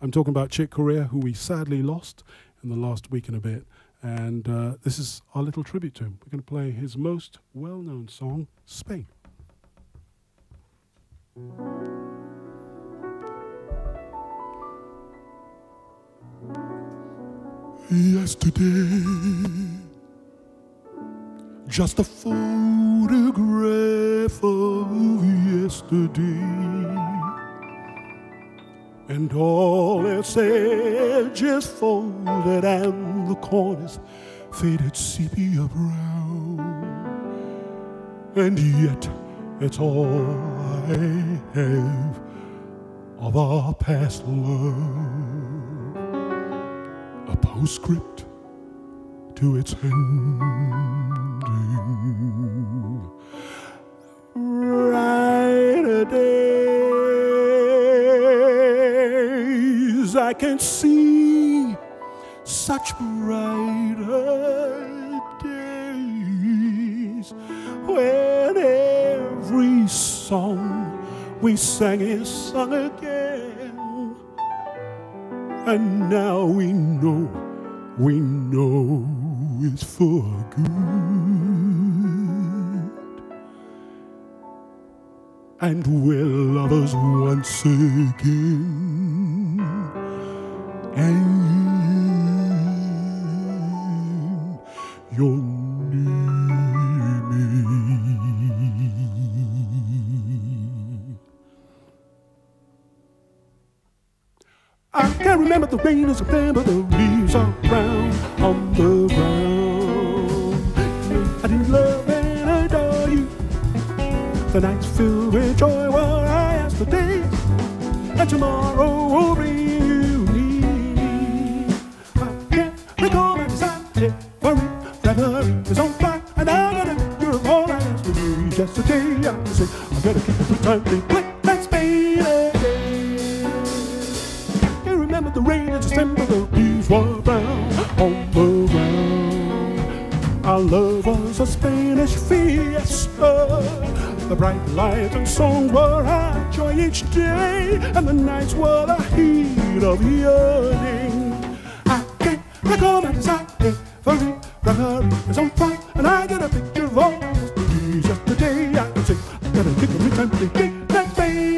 I'm talking about Chick Corea, who we sadly lost in the last week and a bit. And this is our little tribute to him. We're going to play his most well-known song, Spain. Yesterday, just a photograph of yesterday, and all its edges folded and the corners faded sepia brown, and yet it's all I have of our past love. A postscript to its ending. Brighter days, I can see such brighter days, when every song we sang is sung again. And now we know it's for good. And we're lovers once again. And you're near me. I can't remember the rain in September, the leaves are brown on the ground. I didn't love and adore you. The nights filled with joy were I asked the days, and tomorrow will bring you near. I can't recall my desire, forever is on fire, and I gotta do all I asked to do. Yesterday I say I gotta keep it the time they play that Spain again. Remember the rain in December, the leaves were brown on the ground. Our love was a Spanish fiesta. The bright lights and songs were our joy each day, and the nights were the heat of yearning. I can't recall my desire, every reverie is on fire, and I get a picture of all yesterdays. Yesterday I can say I gotta take every time they take that baby.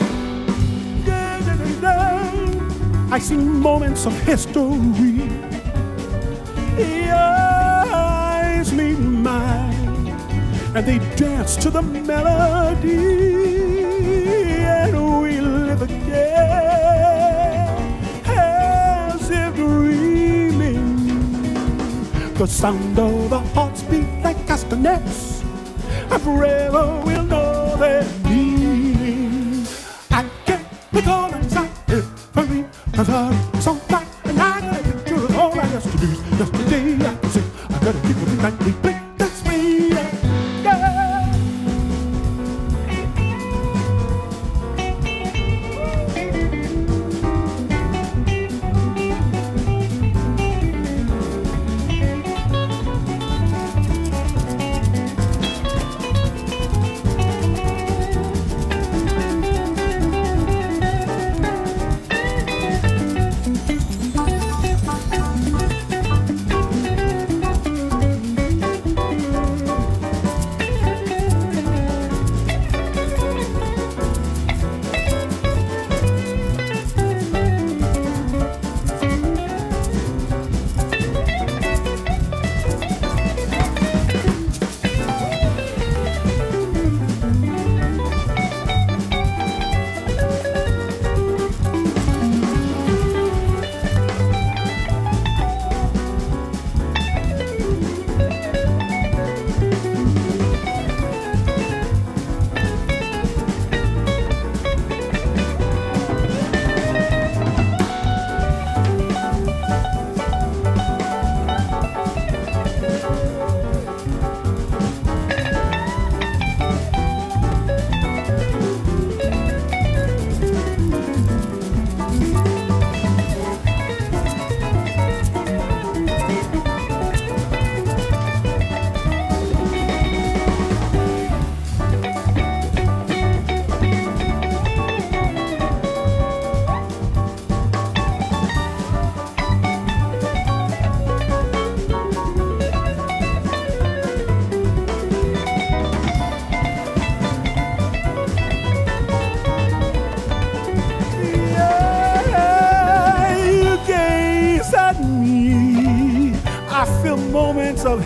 I see moments of history. Your eyes meet mine, and they dance to the melody, and we live again as if dreaming. The sound of the hearts beat like castanets, and forever we'll know their meaning. I can't recall a desire for me. I've heard so far, and I got a picture of all I used to do. Yesterday I can say I gotta keep it night they play. That's me, yeah.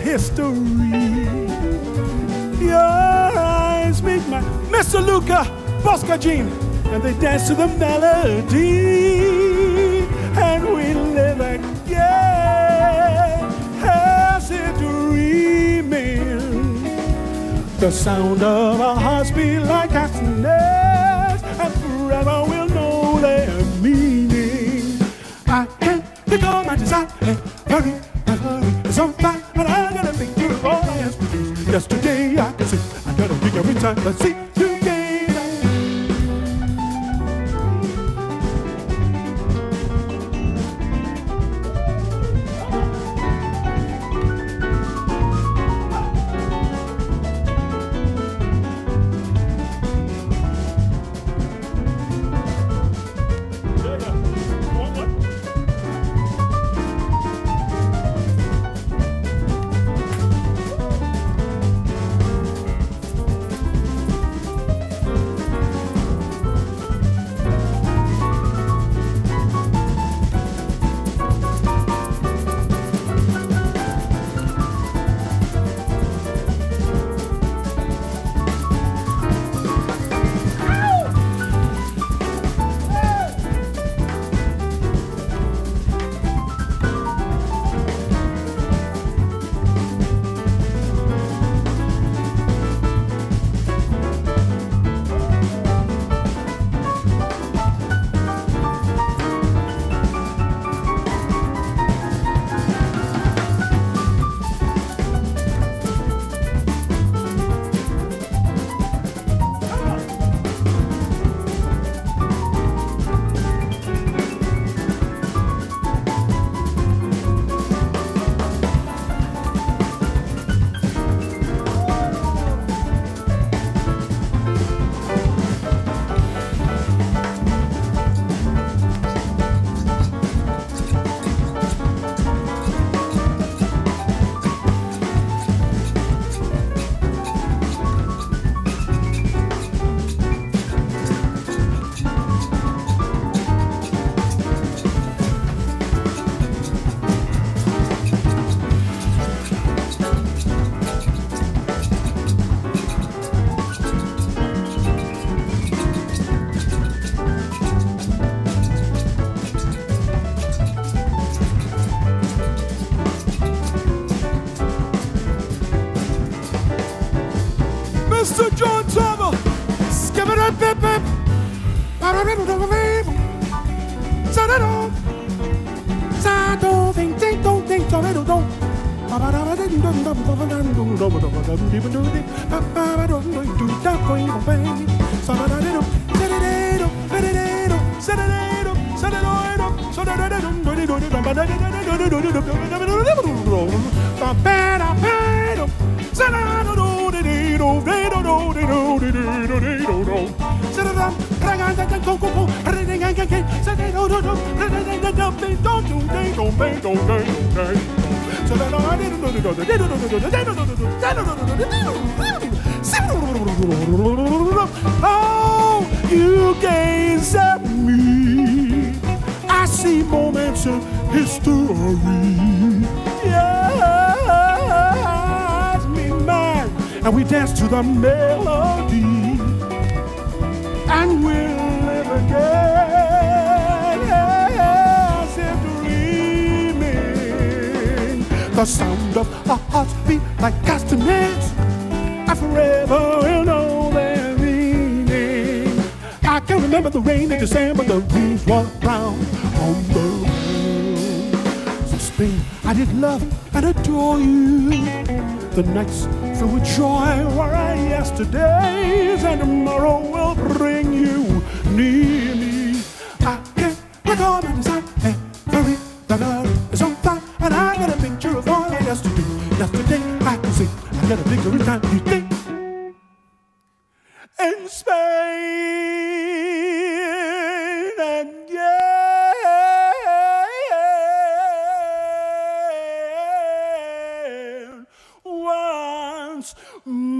history. Your eyes meet my Mr. Luca, Boscagin, and they dance to the melody, and we live again as if dreaming. The sound of our hearts beat like castanets, and forever we'll know their meaning. I can't recall my desire, hurry, it's on fire, and I gotta think through all I asked to do. Yesterday I can see, I gotta think every time I see you again. Mr. John Turville, skip it up, bip, bip. Oh, you gaze at me, I see moments of history. Yes, me mine, and we dance to the melody, and we'll live again as if dreaming. The sound of our hearts beat like castanets, and forever we'll know their meaning. I can remember the rain in December, the leaves were brown on the ground. So Spain, I did love and adore you. The nights filled with joy were our yesterdays, and tomorrow will bring you near me. I can't recall my desire, every the is on fire, and I got a picture of all I used to do. Yesterday I can see, I got a picture every time you think. In Spain, and once more.